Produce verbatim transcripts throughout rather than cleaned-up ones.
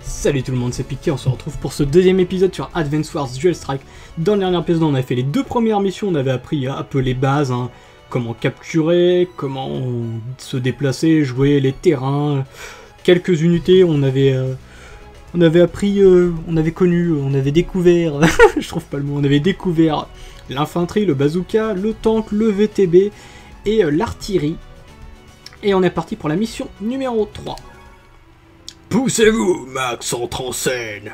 Salut tout le monde, c'est Piqué, on se retrouve pour ce deuxième épisode sur Advance Wars Dual Strike. Dans le dernier épisode, on a fait les deux premières missions, on avait appris un peu les bases, hein, comment capturer, comment se déplacer, jouer les terrains, quelques unités, on avait, euh, on avait appris, euh, on avait connu, on avait découvert, je trouve pas le mot, on avait découvert l'infanterie, le bazooka, le tank, le V T B et euh, l'artillerie. Et on est parti pour la mission numéro trois. Poussez-vous, Max entre en scène.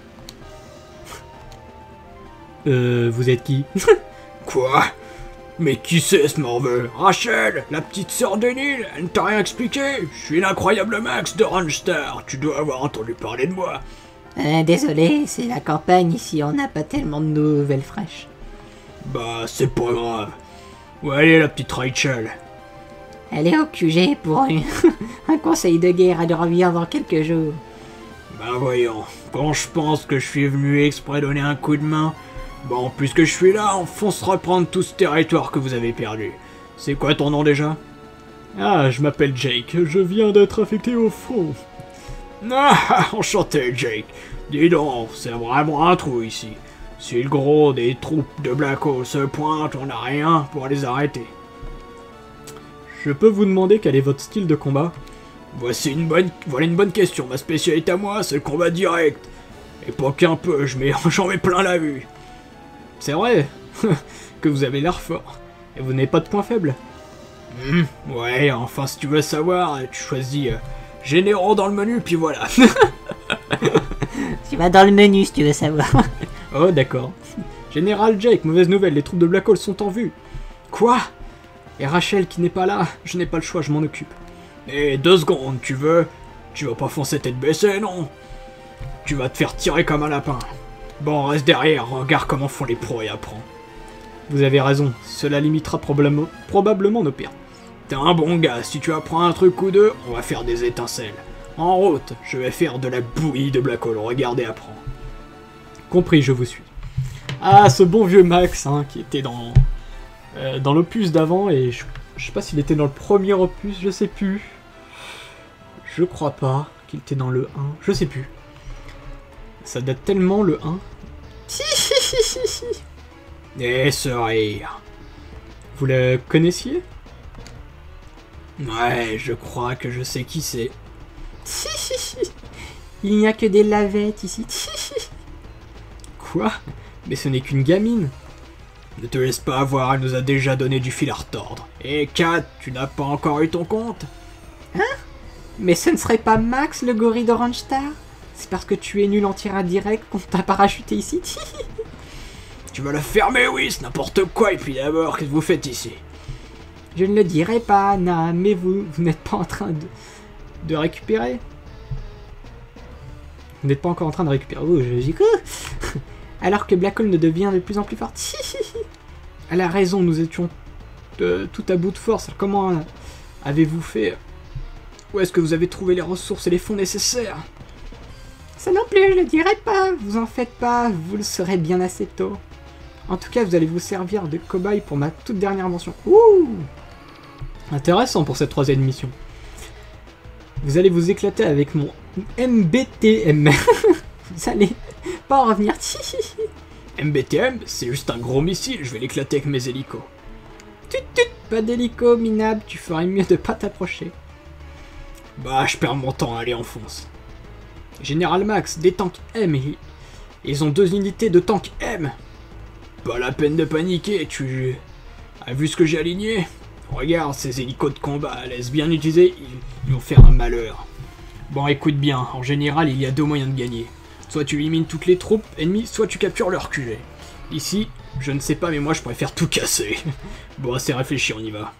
Euh, vous êtes qui? Quoi? Mais qui c'est ce morveux? Rachel, la petite sœur d'Enil, elle ne t'a rien expliqué? Je suis l'incroyable Max de Rangestar, tu dois avoir entendu parler de moi. Euh, désolé, c'est la campagne ici, on n'a pas tellement de nouvelles fraîches. Bah, c'est pas grave. Où elle est la petite Rachel? Elle est au Q G pour une... un conseil de guerre, elle revient dans quelques jours. Ben voyons, quand je pense que je suis venu exprès donner un coup de main, bon, puisque je suis là, on fonce reprendre tout ce territoire que vous avez perdu. C'est quoi ton nom déjà? Ah, je m'appelle Jake, je viens d'être affecté au front. Ah, enchanté Jake. Dis donc, c'est vraiment un trou ici. Si le gros des troupes de Black Hole se pointent, on n'a rien pour les arrêter. Je peux vous demander quel est votre style de combat? Voici une bonne, voilà une bonne question. Ma spécialité à moi, c'est le combat direct. Et pas qu'un peu, je mets, j'en mets plein la vue. C'est vrai que vous avez l'air fort. Et vous n'avez pas de point faible? Mmh, ouais, enfin si tu veux savoir, tu choisis euh, généraux dans le menu, puis voilà. Tu vas dans le menu si tu veux savoir. Oh d'accord. Général Jake, mauvaise nouvelle, les troupes de Black Hole sont en vue. Quoi? Et Rachel qui n'est pas là, je n'ai pas le choix, je m'en occupe. Et deux secondes, tu veux? Tu vas pas foncer tête baissée, non? Tu vas te faire tirer comme un lapin. Bon, reste derrière, regarde comment font les pros et apprends. Vous avez raison, cela limitera probablement, probablement nos pertes. T'es un bon gars, si tu apprends un truc ou deux, on va faire des étincelles. En route, je vais faire de la bouillie de Black Hole, regarde et apprends. Compris, je vous suis. Ah, ce bon vieux Max, hein, qui était dans... Euh, dans l'opus d'avant, et je, je sais pas s'il était dans le premier opus, je sais plus. Je crois pas qu'il était dans le un, je sais plus. Ça date tellement le un. Et ce rire. Vous le connaissiez? Ouais, je crois que je sais qui c'est. Il n'y a que des lavettes ici. Quoi? Mais ce n'est qu'une gamine. Ne te laisse pas avoir, elle nous a déjà donné du fil à retordre. Et Kat, tu n'as pas encore eu ton compte? Hein? Mais ce ne serait pas Max, le gorille d'Orange Star? C'est parce que tu es nul en tir indirect qu'on t'a parachuté ici? Tu vas la fermer, oui, c'est n'importe quoi, et puis d'abord, qu'est-ce que vous faites ici? Je ne le dirai pas, Anna, mais vous, vous n'êtes pas en train de, de récupérer? Vous n'êtes pas encore en train de récupérer? Oh, je dis quoi? Alors que Black Hole ne devient de plus en plus forte. Elle a raison, nous étions euh, tout à bout de force. Comment euh, avez-vous fait? Où est-ce que vous avez trouvé les ressources et les fonds nécessaires? Ça non plus, je le dirai pas. Vous en faites pas, vous le saurez bien assez tôt. En tout cas, vous allez vous servir de cobaye pour ma toute dernière invention. Ouh! Intéressant pour cette troisième mission. Vous allez vous éclater avec mon M B T M. Vous allez pas en revenir. M B T M, c'est juste un gros missile, je vais l'éclater avec mes hélicos. Tut tut, pas d'hélico, minable, tu ferais mieux de pas t'approcher. Bah, je perds mon temps, allez, enfonce. Général Max, des tanks M, ils ont deux unités de tanks M. Pas la peine de paniquer, tu as vu ce que j'ai aligné? Regarde, ces hélicos de combat, laisse bien utiliser, ils vont faire un malheur. Bon, écoute bien, en général, il y a deux moyens de gagner. Soit tu élimines toutes les troupes ennemies, soit tu captures leur Q G. Ici, je ne sais pas, mais moi je préfère tout casser. Bon, c'est réfléchi, on y va.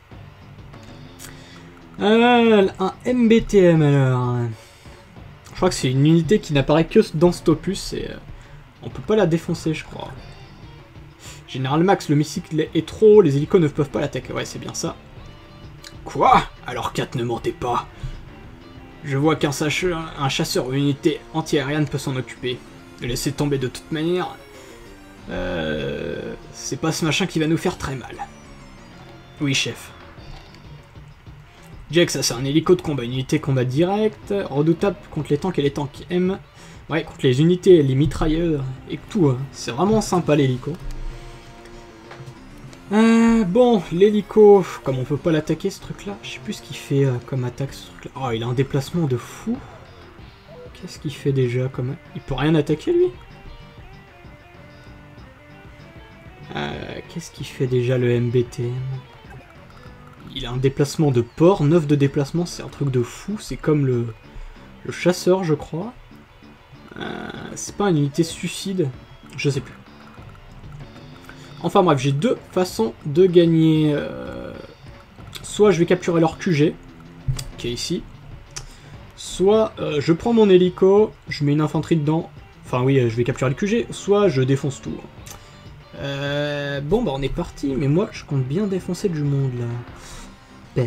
Euh, un M B T M alors. Je crois que c'est une unité qui n'apparaît que dans cet opus et euh, on peut pas la défoncer, je crois. Général Max, le missile est trop, les hélicos ne peuvent pas l'attaquer. Ouais, c'est bien ça. Quoi? Alors Kat, ne mentez pas. Je vois qu'un un chasseur ou une unité anti-aérienne peut s'en occuper. Laissez tomber de toute manière. Euh, c'est pas ce machin qui va nous faire très mal. Oui, chef. Jack, ça c'est un hélico de combat, unité combat direct, redoutable contre les tanks et les tanks M. Ouais, contre les unités, les mitrailleurs et tout. Hein. C'est vraiment sympa l'hélico. Euh, bon, l'hélico, comme on peut pas l'attaquer ce truc là, je sais plus ce qu'il fait euh, comme attaque ce truc là. Oh, il a un déplacement de fou. Qu'est-ce qu'il fait déjà comme... Il peut rien attaquer lui. euh, Qu'est-ce qu'il fait déjà le M B T M? Il a un déplacement de port, neuf de déplacement, c'est un truc de fou. C'est comme le, le chasseur je crois. Euh, c'est pas une unité suicide, je sais plus. Enfin bref, j'ai deux façons de gagner. Euh, soit je vais capturer leur Q G, qui est ici. Soit euh, je prends mon hélico, je mets une infanterie dedans. Enfin oui, je vais capturer le Q G. Soit je défonce tout. Euh, bon bah on est parti, mais moi je compte bien défoncer du monde là.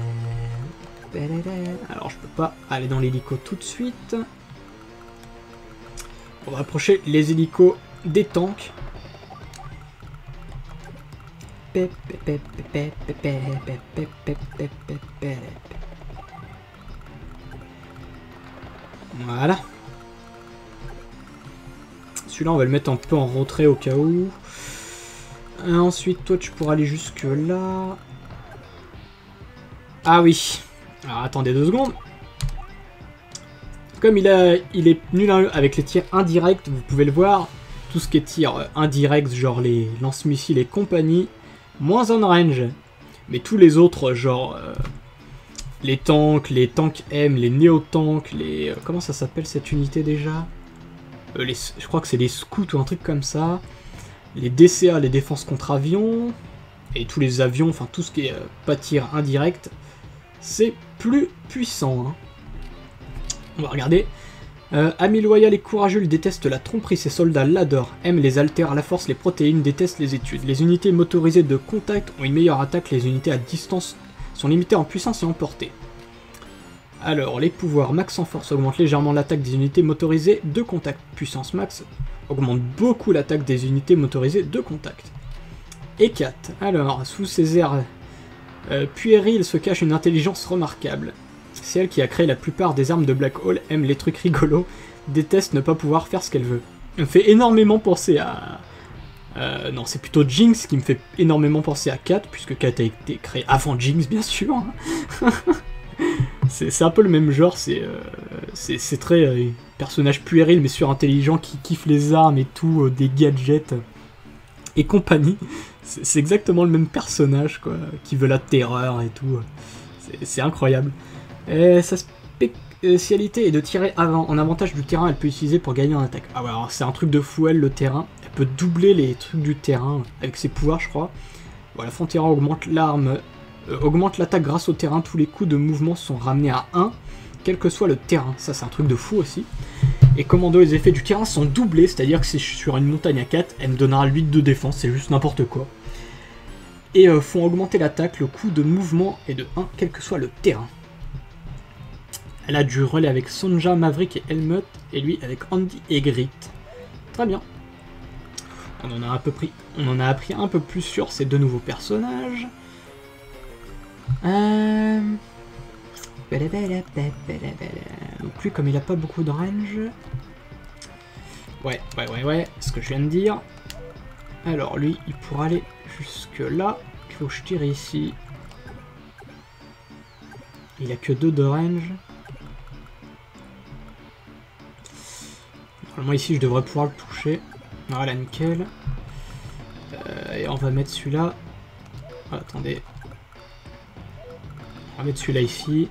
Alors je peux pas aller dans l'hélico tout de suite. On va approcher les hélicos des tanks. Voilà. Celui-là, on va le mettre un peu en retrait au cas où. Et ensuite, toi, tu pourras aller jusque là. Ah oui. Alors, attendez deux secondes. Comme il, a, il est nul avec les tirs indirects, vous pouvez le voir. Tout ce qui est tir indirect, genre les lance-missiles et compagnie, moins on range. Mais tous les autres, genre euh, les tanks, les tanks M, les néo-tanks, les... Euh, comment ça s'appelle cette unité déjà euh, les, je crois que c'est les scouts ou un truc comme ça. Les D C A, les défenses contre avions. Et tous les avions, enfin tout ce qui est euh, pas tir indirect. C'est plus puissant. Hein. On va regarder. Euh, Ami loyal et courageux, il déteste la tromperie, ses soldats l'adorent, aiment les haltères, la force, les protéines, détestent les études. Les unités motorisées de contact ont une meilleure attaque, les unités à distance sont limitées en puissance et en portée. Alors, les pouvoirs max en force augmentent légèrement l'attaque des unités motorisées de contact. Puissance max augmente beaucoup l'attaque des unités motorisées de contact. Et quatre. Alors, sous ces airs euh, puérils se cache une intelligence remarquable. C'est elle qui a créé la plupart des armes de Black Hole, aime les trucs rigolos, déteste ne pas pouvoir faire ce qu'elle veut. Elle me fait énormément penser à... Euh, non, c'est plutôt Jinx qui me fait énormément penser à Kat, puisque Kat a été créée avant Jinx, bien sûr. c'est un peu le même genre, c'est euh, très euh, personnage puéril, mais surintelligent, qui kiffe les armes et tout, euh, des gadgets et compagnie. C'est exactement le même personnage, quoi, qui veut la terreur et tout. C'est incroyable. Et sa spécialité est de tirer avant. En avantage du terrain, elle peut utiliser pour gagner en attaque. Ah ouais, alors c'est un truc de fou, elle, le terrain. Elle peut doubler les trucs du terrain avec ses pouvoirs, je crois. Voilà, front terrain augmente l'arme, euh, augmente l'attaque grâce au terrain. Tous les coups de mouvement sont ramenés à un, quel que soit le terrain. Ça, c'est un truc de fou aussi. Et commando, les effets du terrain sont doublés, c'est-à-dire que si je suis sur une montagne à quatre, elle me donnera huit de défense, c'est juste n'importe quoi. Et euh, font augmenter l'attaque, le coût de mouvement est de un, quel que soit le terrain. Elle a du relais avec Sonja, Maverick et Helmut, et lui avec Andy et Grit. Très bien. On en a un peu pris, on en a appris un peu plus sur ces deux nouveaux personnages. Euh... Donc lui, comme il a pas beaucoup de range... Ouais, ouais, ouais, ouais, ce que je viens de dire. Alors lui, il pourra aller jusque là. Il faut que je tire ici. Il a que deux de range. Normalement ici, je devrais pouvoir le toucher. Voilà, nickel. Euh, et on va mettre celui-là. Oh, attendez. On va mettre celui-là ici.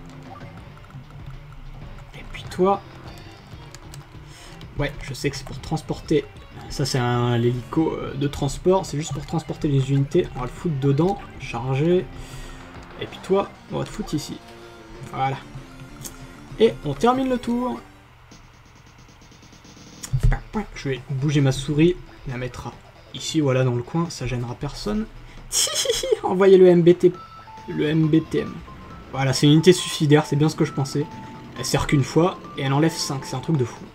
Et puis toi. Ouais, je sais que c'est pour transporter. Ça, c'est un l'hélico de transport. C'est juste pour transporter les unités. On va le foutre dedans. Charger. Et puis toi, on va te foutre ici. Voilà. Et on termine le tour. Je vais bouger ma souris. La mettra ici, voilà, dans le coin. Ça gênera personne. Envoyez le M B T. Le M B T M. Voilà, c'est une unité suicidaire. C'est bien ce que je pensais. Elle sert qu'une fois. Et elle enlève cinq. C'est un truc de fou.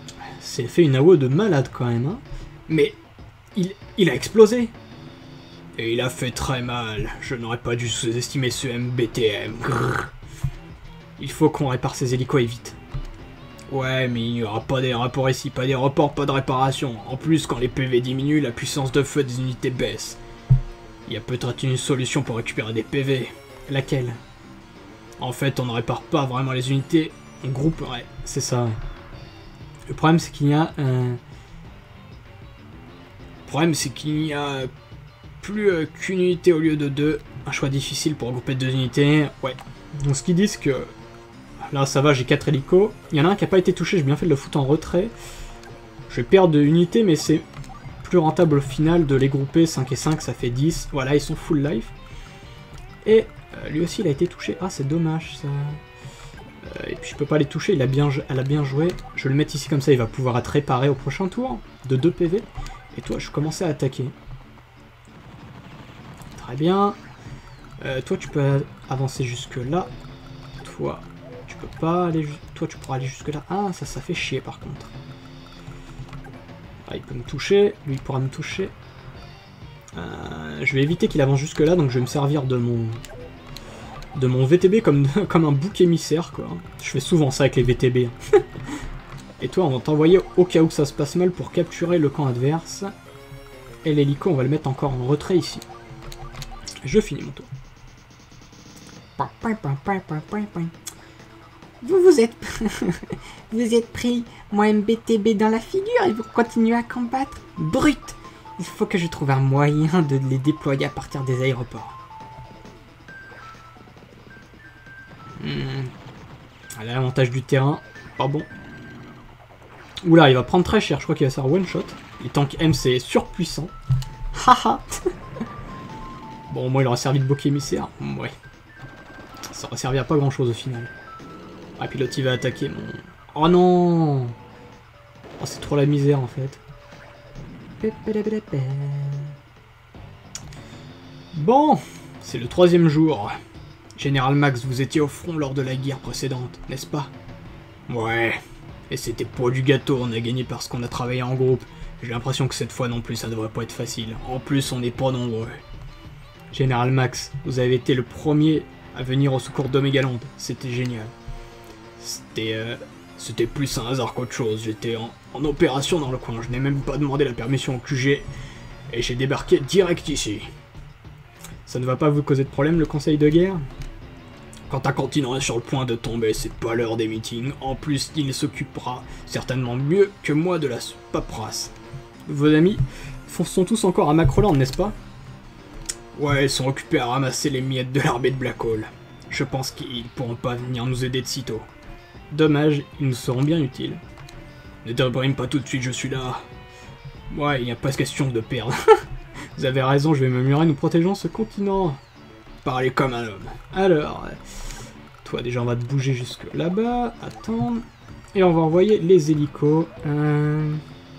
C'est fait une A O E de malade quand même. Hein. Mais il, il a explosé. Et il a fait très mal. Je n'aurais pas dû sous-estimer ce M B T M. Grrr. Il faut qu'on répare ces hélicos et vite. Ouais, mais il n'y aura pas d'aéroport ici, pas d'aéroport, pas de réparation. En plus, quand les P V diminuent, la puissance de feu des unités baisse. Il y a peut-être une solution pour récupérer des P V. Laquelle? En fait, on ne répare pas vraiment les unités, on grouperait. C'est ça, ouais. Le problème, c'est qu'il y a un... Le problème, c'est qu'il n'y a plus euh, qu'une unité au lieu de deux. Un choix difficile pour regrouper deux unités. Ouais. Donc ce qu'ils disent que... Là, ça va, j'ai quatre hélicos. Il y en a un qui n'a pas été touché, j'ai bien fait de le foutre en retrait. Je vais perdre de unités, mais c'est plus rentable au final de les grouper. cinq et cinq, ça fait dix. Voilà, ils sont full life. Et euh, lui aussi, il a été touché. Ah, c'est dommage, ça. Euh, et puis, je peux pas les toucher, il a bien, elle a bien joué. Je vais le mettre ici, comme ça, il va pouvoir être réparé au prochain tour. De deux P V. Et toi, je commençais à attaquer. Très bien. Euh, toi, tu peux avancer jusque là. Toi... Tu peux pas aller... Toi, tu pourras aller jusque là. Ah, ça, ça fait chier, par contre. Ah, il peut me toucher. Lui, il pourra me toucher. Euh, je vais éviter qu'il avance jusque là, donc je vais me servir de mon... De mon V T B comme, comme un bouc émissaire, quoi. Je fais souvent ça avec les V T B. Et toi, on va t'envoyer au cas où ça se passe mal pour capturer le camp adverse. Et l'hélico, on va le mettre encore en retrait ici. Je finis mon tour. Vous vous êtes... vous êtes pris mon M B T B dans la figure et vous continuez à combattre. Brut! Il faut que je trouve un moyen de les déployer à partir des aéroports. Hmm. L'avantage du terrain, pas bon. Oula, il va prendre très cher, je crois qu'il va se faire one shot. Les tanks M, c'est surpuissant. Haha. Bon, moi, il aurait servi de bouc émissaire. Ouais. Ça aurait servi à pas grand chose au final. Ah, puis l'autre il va attaquer mon... Oh non! Oh, c'est trop la misère en fait. Bon, c'est le troisième jour. Général Max, vous étiez au front lors de la guerre précédente, n'est-ce pas? Ouais, et c'était pour du gâteau, on a gagné parce qu'on a travaillé en groupe. J'ai l'impression que cette fois non plus ça devrait pas être facile. En plus, on n'est pas nombreux. Général Max, vous avez été le premier à venir au secours d'Omégaland. C'était génial. C'était euh, c'était plus un hasard qu'autre chose. J'étais en, en opération dans le coin. Je n'ai même pas demandé la permission au Q G. Et j'ai débarqué direct ici. Ça ne va pas vous causer de problème, le conseil de guerre? Quand un continent est sur le point de tomber, c'est pas l'heure des meetings. En plus, il s'occupera certainement mieux que moi de la paperasse. Vos amis sont tous encore à Macroland, n'est-ce pas? Ouais, ils sont occupés à ramasser les miettes de l'armée de Black Hole. Je pense qu'ils pourront pas venir nous aider de sitôt. Dommage, ils nous seront bien utiles. Ne débrime pas tout de suite, je suis là. Ouais, il n'y a pas question de perdre. Vous avez raison, je vais me murer, nous protégeons ce continent. Parlez comme un homme. Alors, toi déjà on va te bouger jusque là-bas, attendre. Et on va envoyer les hélicos. Euh...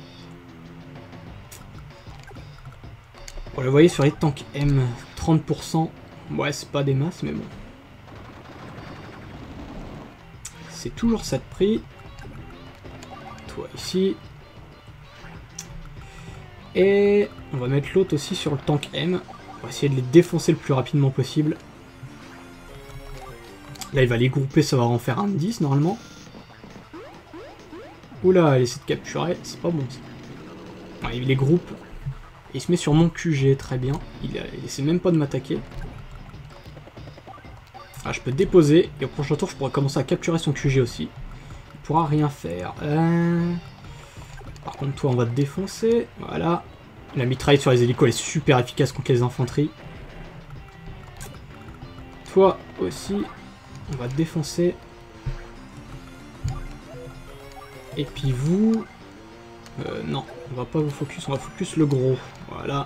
Bon, le voyez sur les tanks M, trente pour cent. Ouais, c'est pas des masses, mais bon. C'est toujours ça de prix. Toi ici. Et on va mettre l'autre aussi sur le tank M. On va essayer de les défoncer le plus rapidement possible. Là, il va les grouper, ça va en faire un de dix normalement. Oula, il essaie de capturer, c'est pas bon ça. Ouais, il les groupe. Il se met sur mon Q G, très bien. Il, il essaie même pas de m'attaquer. Ah, je peux déposer, et au prochain tour, je pourrais commencer à capturer son Q G aussi. Il pourra rien faire. Euh... Par contre, toi, on va te défoncer. Voilà. La mitraille sur les hélicos, elle est super efficace contre les infanteries. Toi aussi, on va te défoncer. Et puis vous... Euh, non, on va pas vous focus, on va focus le gros. Voilà.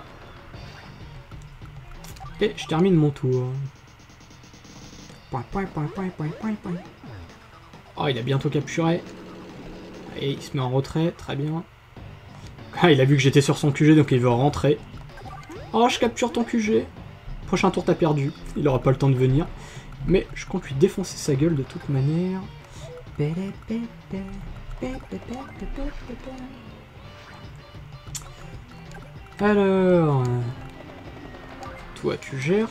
Et je termine mon tour. Oh, il a bientôt capturé. Et il se met en retrait, très bien. Ah, il a vu que j'étais sur son Q G, donc il veut rentrer. Oh, je capture ton Q G. Prochain tour, t'as perdu. Il aura pas le temps de venir. Mais je compte lui défoncer sa gueule de toute manière. Alors... Toi, tu gères.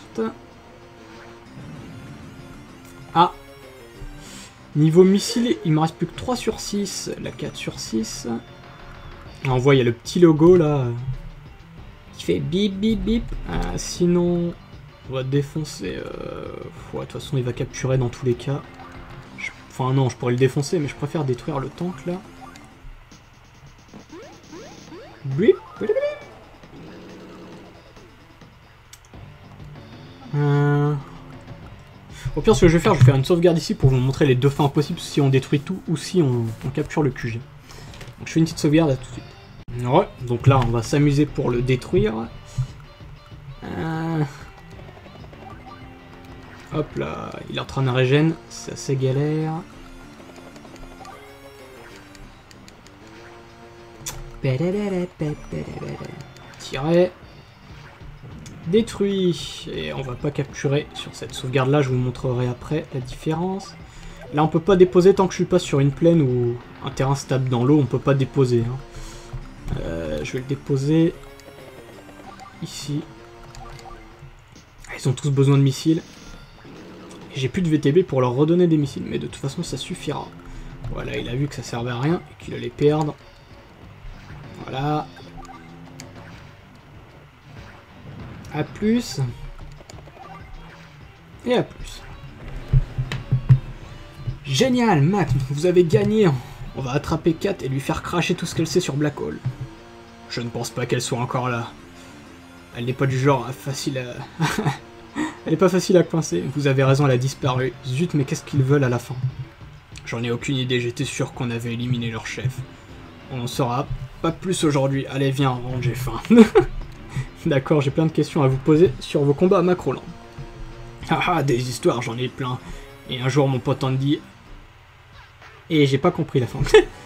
Ah. Niveau missile, il me reste plus que trois sur six. La quatre sur six. On voit, il y a le petit logo là. Qui fait bip bip bip. Ah, sinon, on va défoncer. Euh... Ouais, de toute façon, il va capturer dans tous les cas. Je... Enfin, non, je pourrais le défoncer, mais je préfère détruire le tank là. Bip, bip, bip. Euh... Au pire, ce que je vais faire, je vais faire une sauvegarde ici pour vous montrer les deux fins possibles si on détruit tout ou si on, on capture le Q G. Donc je fais une petite sauvegarde, à tout de suite. Ouais, donc là on va s'amuser pour le détruire. Euh... Hop là, il est en train de régène, c'est assez galère. Tirer. Détruit. Et on va pas capturer sur cette sauvegarde là, je vous montrerai après la différence. Là on peut pas déposer tant que je suis pas sur une plaine ou un terrain stable dans l'eau, on peut pas déposer. Hein. Euh, je vais le déposer ici. Ils ont tous besoin de missiles. J'ai plus de V T B pour leur redonner des missiles, mais de toute façon ça suffira. Voilà, il a vu que ça servait à rien et qu'il allait perdre. Voilà. A plus. Et à plus. Génial, Mac, vous avez gagné. On va attraper Kat et lui faire cracher tout ce qu'elle sait sur Black Hole. Je ne pense pas qu'elle soit encore là. Elle n'est pas du genre facile à... Elle n'est pas facile à coincer. Vous avez raison, elle a disparu. Zut, mais qu'est-ce qu'ils veulent à la fin? J'en ai aucune idée, j'étais sûr qu'on avait éliminé leur chef. On en saura pas plus aujourd'hui. Allez, viens, rentre, j'ai faim. D'accord, j'ai plein de questions à vous poser sur vos combats à Macroland. Ah ah, des histoires, j'en ai plein. Et un jour, mon pote Andy... Et j'ai pas compris la fin.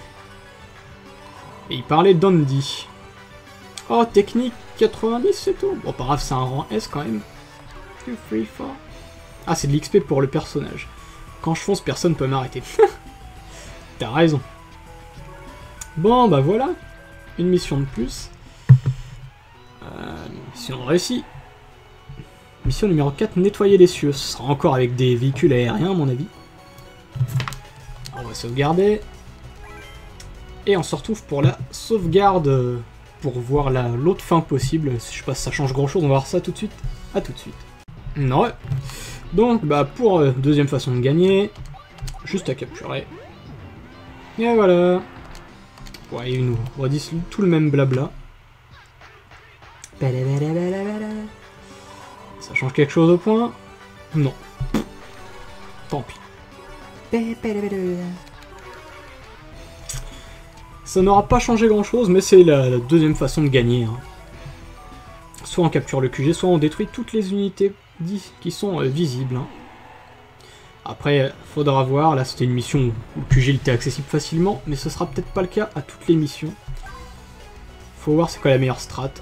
Et il parlait d'Andy. Oh, technique quatre-vingt-dix, c'est tout. Bon, pas grave, c'est un rang S quand même. deux, trois, quatre. Ah, c'est de l'X P pour le personnage. Quand je fonce, personne peut m'arrêter. T'as raison. Bon, bah voilà. Une mission de plus. Euh, mission réussie. Mission numéro quatre, nettoyer les cieux. Ce sera encore avec des véhicules aériens, à mon avis. On va sauvegarder. Et on se retrouve pour la sauvegarde. Pour voir l'autre fin possible. Je sais pas si ça change grand chose, on va voir ça tout de suite. A tout de suite. Ouais. Donc, bah, pour euh, deuxième façon de gagner, juste à capturer. Et voilà. Ouais, ils nous redisent tout le même blabla. Ça change quelque chose au point? Non. Tant pis. Ça n'aura pas changé grand chose, mais c'est la, la deuxième façon de gagner. Hein. Soit on capture le Q G, soit on détruit toutes les unités qui sont euh, visibles. Hein. Après, faudra voir, là c'était une mission où le Q G était accessible facilement, mais ce sera peut-être pas le cas à toutes les missions. Faut voir c'est quoi la meilleure strat.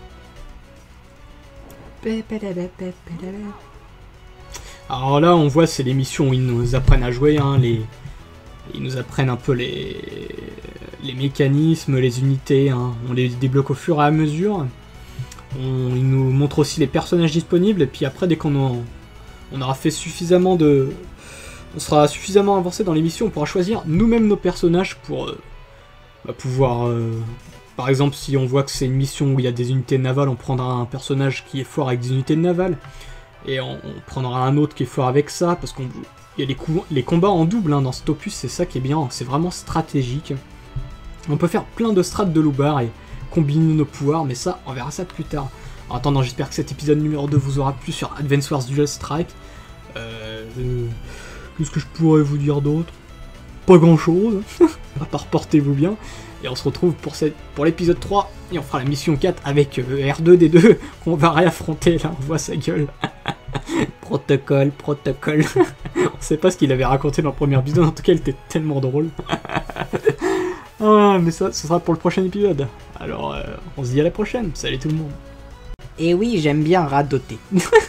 Alors là on voit c'est les missions où ils nous apprennent à jouer, hein, les... ils nous apprennent un peu les, les mécanismes, les unités, hein. On les débloque au fur et à mesure. On... Ils nous montrent aussi les personnages disponibles, et puis après dès qu'on en... on aura fait suffisamment de... On sera suffisamment avancé dans les missions, on pourra choisir nous-mêmes nos personnages pour euh, bah, pouvoir... Euh... Par exemple, si on voit que c'est une mission où il y a des unités navales, on prendra un personnage qui est fort avec des unités navales. Et on, on prendra un autre qui est fort avec ça, parce qu'il y a les, les combats en double hein, dans cet opus, c'est ça qui est bien, c'est vraiment stratégique. On peut faire plein de strats de loubar et combiner nos pouvoirs, mais ça, on verra ça plus tard. En attendant, j'espère que cet épisode numéro deux vous aura plu sur Advance Wars Dual Strike. Euh, euh, Qu'est-ce que je pourrais vous dire d'autre? Pas grand chose, à part portez-vous bien. Et on se retrouve pour, cette, pour l'épisode trois, et on fera la mission quatre avec euh, R deux D deux, qu'on va réaffronter, là, on voit sa gueule. Protocole, protocole. On sait pas ce qu'il avait raconté dans le premier épisode, en tout cas il était tellement drôle. Ah, mais ça, ce sera pour le prochain épisode. Alors, euh, on se dit à la prochaine, salut tout le monde. Et oui, j'aime bien radoter.